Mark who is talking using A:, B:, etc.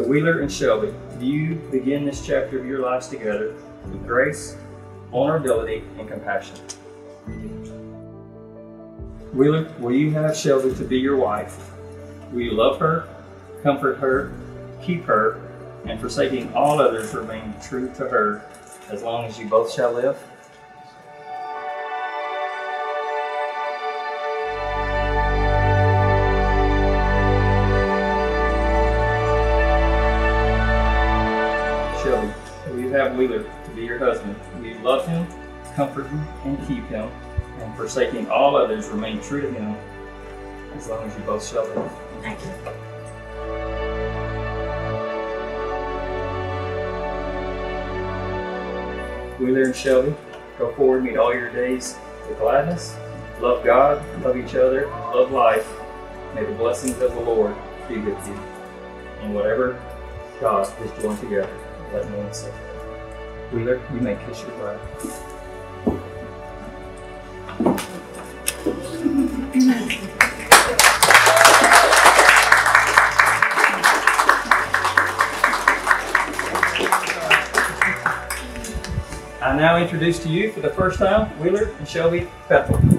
A: Wheeler and Shelby, you begin this chapter of your lives together with grace, vulnerability, and compassion. Wheeler, will you have Shelby to be your wife? Will you love her, comfort her, keep her, and forsaking all others remain true to her as long as you both shall live? Shelby, will you have Wheeler to be your husband? Will you love him, comfort him, and keep him, and forsaking all others remain true to him as long as you both shall live?
B: Thank you.
A: Wheeler and Shelby, go forward, meet all your days with gladness. Love God, love each other, love life. May the blessings of the Lord be with you. And whatever God has joined together, let no one separate. Wheeler, you may kiss your bride. I now introduce to you for the first time, Wheeler and Shelby Bethel.